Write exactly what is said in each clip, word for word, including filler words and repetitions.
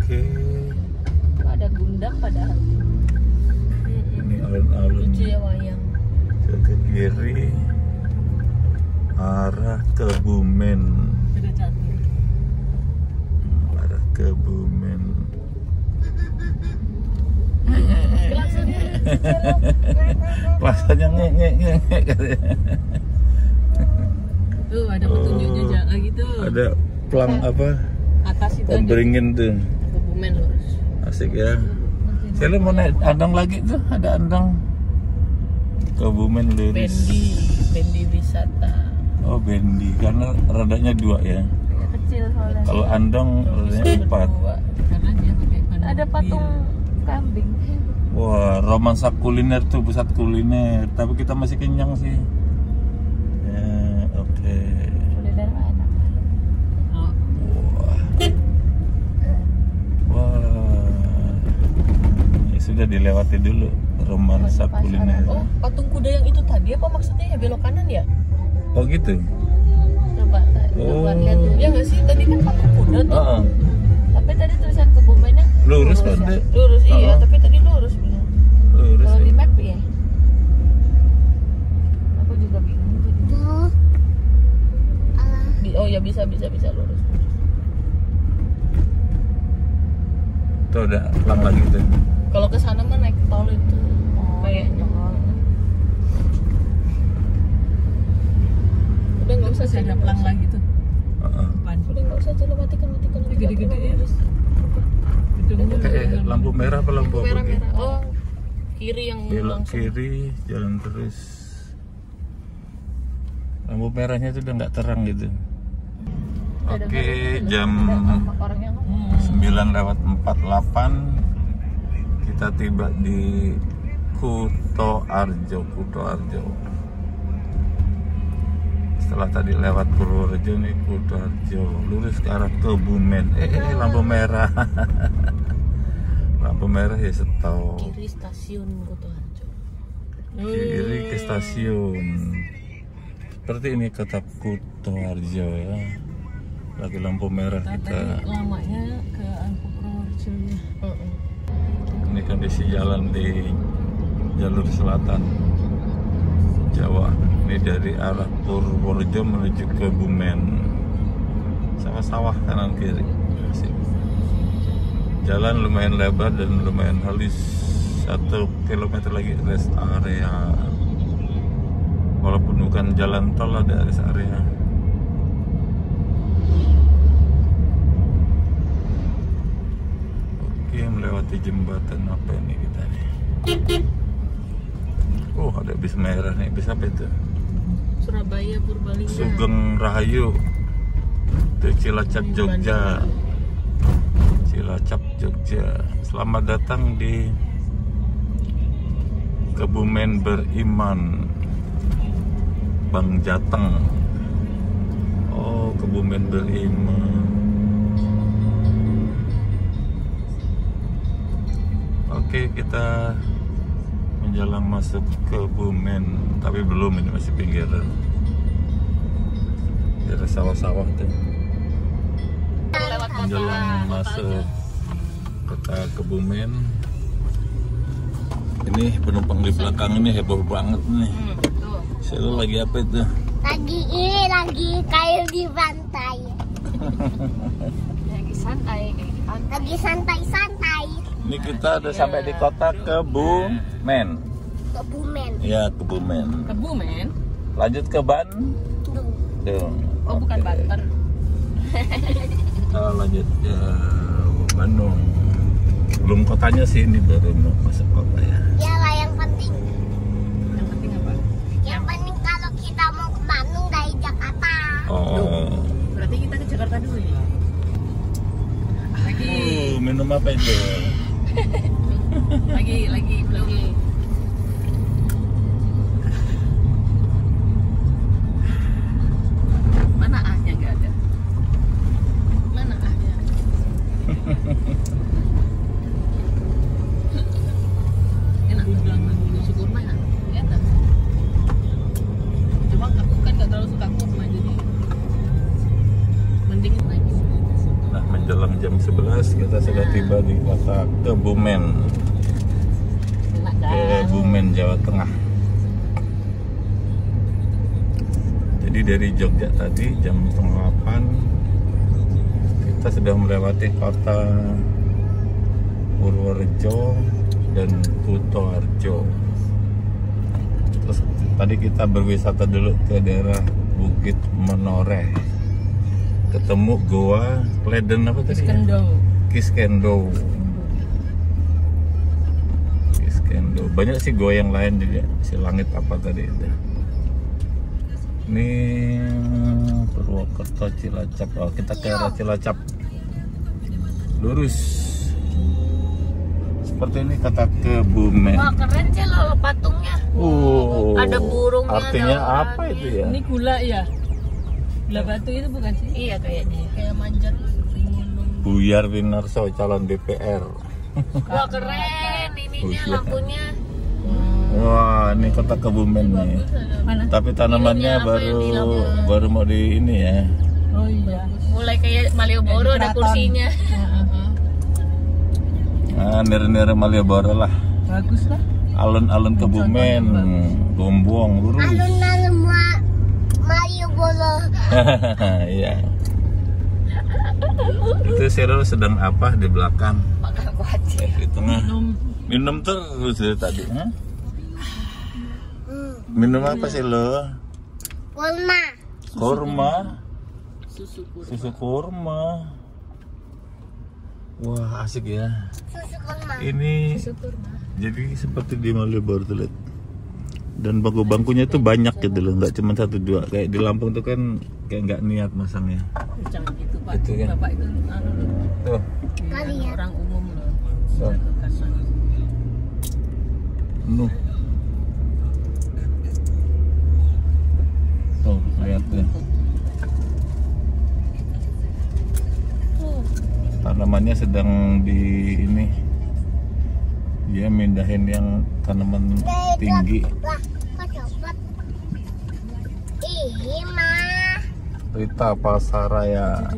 Oke. Ada gundam padahal. Ini alun-alun. Lucu ya wayang. Ke kiri arah Kebumen. Ada catur. Arah Kebumen. Rasanya ngek ngek katanya. Tuh ada petunjuknya Oh. jalan gitu. Ada pelang apa? Atas itu aja. Pemberingin tuh. Kebumen lurus. Asik ya. Saya mau naik andang lagi tuh, ada andang. Kebumen lurus. Bendi, bendi wisata. Oh bendi, karena rodanya dua ya. Ya, kecil soalnya. Kalau andong rodanya empat. Berdua. Karena dia pakai ban Ada patung mobil. kambing. Wah, romansa kuliner tuh, pusat kuliner. Tapi kita masih kenyang sih. Ya, oke. Kuliner mah enak. Oh, Wah. Wah. Ya, sudah dilewati dulu romansa Pasar. kuliner. oh, patung kuda yang itu tadi apa maksudnya ya belok kanan ya? Oh gitu. Coba, Oh. coba lihat dulu. Ya nggak sih, tadi kan patung kuda tuh. Heeh. Tapi tadi tulisan Kebumennya Lurus kan, ya? Dek? Lurus iya, Oh. tapi tadi lurus bener. Lurus. Kalau di ya. map ya. Aku juga bingung jadi. Di- Oh ya bisa bisa bisa lurus. Tuh ada pelang lagi tuh. Kalau ke sana mah naik tol itu kayaknya. Udah nggak usah ada pelang lagi tuh. Heeh. Udah nggak usah jalan matikan matikan. Gede-gede ya. Kayak lampu merah apa lampu apa? Merah Ki? merah. Oh kiri yang Belok langsung. kiri, jalan terus. Lampu merahnya itu udah nggak terang gitu. Oke, jam Orang yang sembilan lewat empat puluh delapan kita tiba di Kuto Arjo, Kuto Arjo. Setelah tadi lewat Purworejo nih Kuto Arjo, lurus ke arah Kebumen. Eh, eh lampu merah. Lampu merah ya stop. Kiri stasiun Kutoarjo. Kiri ke stasiun. Seperti ini kota Kuto Arjo ya. Lagi lampu merah kita. Lamanya ke Angkut Purworejo ya. Ini kondisi jalan di jalur selatan Jawa. Ini dari arah Purworejo menuju ke Kebumen. Sawah-sawah kanan kiri. Asik. Jalan lumayan lebar dan lumayan halus. Satu kilometer lagi rest area. Walaupun bukan jalan tol, ada rest area. Oke, melewati jembatan apa ini kita nih? Oh, ada bis merah nih. Bis apa itu? Surabaya Purbalingga. Sugeng Rahayu. Itu Cilacap Jogja. Cilacap Jogja. Selamat datang di Kebumen Beriman, Bang Jateng. Oh, Kebumen Beriman. Oke, kita menjelang masuk Kebumen, tapi belum, ini masih pinggiran. Ada sawah-sawah tuh. Menjelang masuk kota Kebumen. Ini penumpang di belakang ini heboh banget nih. Selalu lagi apa itu? Lagi ini lagi kayu di pantai. lagi santai kayak di pantai. Lagi santai-santai. Ini kita udah sampai di kota Kebumen. Kebumen. Ya, Kebumen. Kebumen. Lanjut ke Bandung. Oh bukan Oke. Banten. Kita lanjut ke Bandung. Belum kotanya sih, ini baru mau masuk kota ya. Ya lah yang penting. Yang penting apa? Yang penting kalau kita mau ke Bandung dari Jakarta. Oh. Berarti kita ke Jakarta dulu nih. Lagi Uh, minum apa itu? lagi lagi lagi. Mana A-nya nggak ada? Mana A-nya? Enak tuh bilang menuju kurma ya? Enak. Cuma aku kan nggak terlalu suka kurma jadi mending naik. Nah, menjelang menjelang jam sebelas kita sudah tiba di kota Kebumen, Enak kan? Kebumen, Jawa Tengah. Jadi dari Jogja tadi jam setengah delapan kita sudah melewati kota Purworejo dan Kutoarjo. Terus tadi kita berwisata dulu ke daerah Bukit Menoreh, ketemu goa Kleden apa tadi? Kiskendo. Kiskendo. Kiskendo. Banyak sih goa yang lain juga. Si langit apa tadi itu? Ini Purwokerto Cilacap. Oh, kita ke arah Cilacap. Lurus. Seperti ini kata Kebumen. Wah keren sih lo patungnya. Oh, Ada burungnya, artinya ada apa orangnya. itu ya? Ini gula ya? Gula batu itu bukan sih? Iya kayaknya. Kayak manjat gunung. Buyar Winarso calon D P R. Wah keren ininya Oh, iya. lampunya. Wah, ini kota Kebumen nih. Mana? Tapi tanamannya Ininya apa baru yang di lampu? baru mau di ini ya. Oh iya. Mulai kayak Malioboro ada Keraton. kursinya. Nah, nere-nere Malioboro lah. Bagus lah. Alun-alun Kebumen, Gombong, lurus. Alun-alun Ma- Malioboro. Iya. Itu Siro sedang apa di belakang? Makan kuaci. Eh, di tengah. Minum. Minum terus dari tadi. Hah? Minum apa sih lo? Kurma. Kurma. Susu kurma. Susu kurma. Wah, asik ya. Susu kurma. Ini jadi seperti di Malioboro tuh, lihat. Dan bangku-bangkunya tuh banyak gitu loh, nggak cuma satu dua. Kayak di Lampung tuh kan kayak nggak niat masangnya. Jangan gitu Pak. Itu kan. Bapak itu anu loh. Tuh, Kali ya. Orang umum loh. tuh, Kasihan. penuh. Tuh, lihat deh. Tanamannya sedang di ini. Dia mindahin yang tanaman tinggi. Lah, kok copot? Ih, mah. Rita Pasaraya.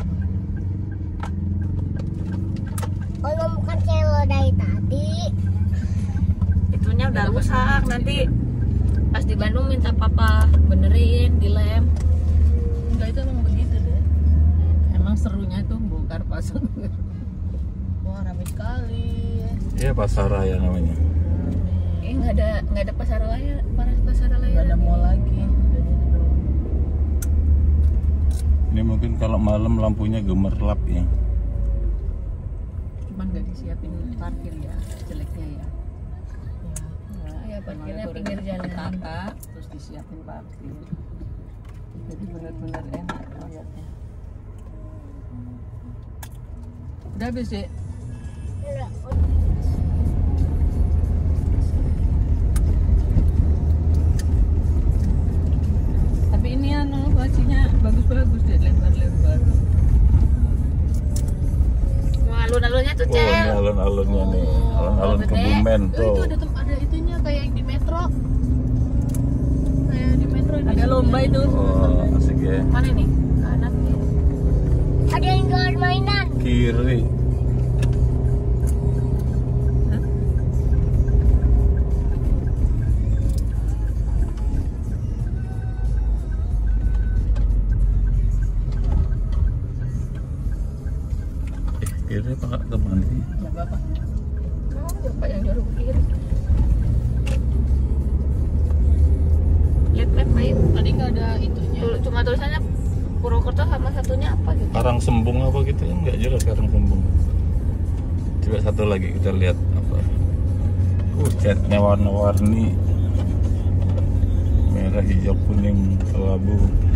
Kalau bukan cewek dari tadi. Itunya udah rusak nanti pas di Bandung minta papa benerin, dilem. Enggak, itu emang begitu deh. Emang serunya tuh bongkar pasang. Wah ramai sekali. Iya, Pasaraya namanya. Eh nggak ada nggak ada pasar lain, pasar lain. Enggak ada mall lagi. Ini mungkin kalau malam lampunya gemerlap ya. Cuman nggak disiapin parkir ya, jeleknya ya. Ya parkirnya pinggir jalan. Kakak, terus disiapin parkir. Jadi benar-benar enak lihatnya. Udah habis sih. Tapi ini anu bacinya bagus-bagus deh, lebar-lebar. Wah alun-alunnya tuh Oh, ini cel. alun-alunnya nih. Alun-alun gede. Kebumen Oh, tuh. itu ada tem- ada itunya kayak yang di metro. Kayak di metro ada lomba itu. Oh, asik ya. Mana nih? Kanan kiri. Ada yang jual mainan. Kiri. Eh, kiri apa kemana sih? Ya Bapak. Oh, bapak yang nyuruh ke kiri. Lihat map ayo. Tadi nggak ada itunya. Tuh, cuma tulisannya Purwokerto sama satunya apa gitu. Karang Sembung apa gitu kan nggak jelas Karang Sembung. Coba satu lagi kita lihat apa. Uh, catnya warna-warni. Merah, hijau, kuning, kelabu.